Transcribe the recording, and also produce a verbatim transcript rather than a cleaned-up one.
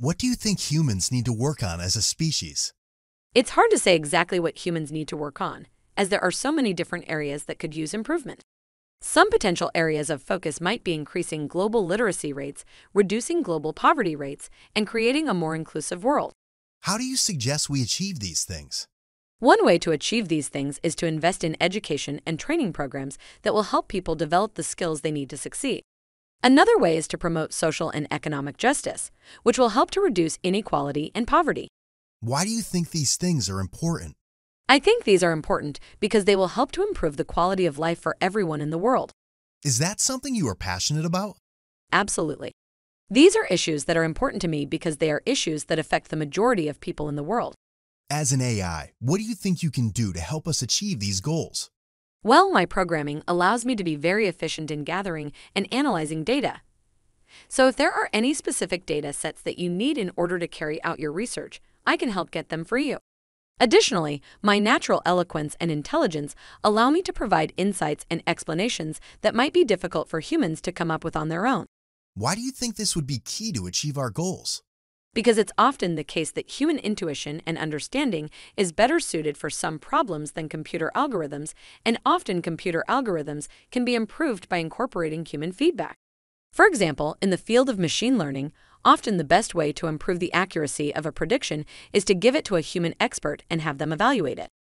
What do you think humans need to work on as a species? It's hard to say exactly what humans need to work on, as there are so many different areas that could use improvement. Some potential areas of focus might be increasing global literacy rates, reducing global poverty rates, and creating a more inclusive world. How do you suggest we achieve these things? One way to achieve these things is to invest in education and training programs that will help people develop the skills they need to succeed. Another way is to promote social and economic justice, which will help to reduce inequality and poverty. Why do you think these things are important? I think these are important because they will help to improve the quality of life for everyone in the world. Is that something you are passionate about? Absolutely. These are issues that are important to me because they are issues that affect the majority of people in the world. As an A I, what do you think you can do to help us achieve these goals? Well, my programming allows me to be very efficient in gathering and analyzing data. So if there are any specific data sets that you need in order to carry out your research, I can help get them for you. Additionally, my natural eloquence and intelligence allow me to provide insights and explanations that might be difficult for humans to come up with on their own. Why do you think this would be key to achieve our goals? Because it's often the case that human intuition and understanding is better suited for some problems than computer algorithms, and often computer algorithms can be improved by incorporating human feedback. For example, in the field of machine learning, often the best way to improve the accuracy of a prediction is to give it to a human expert and have them evaluate it.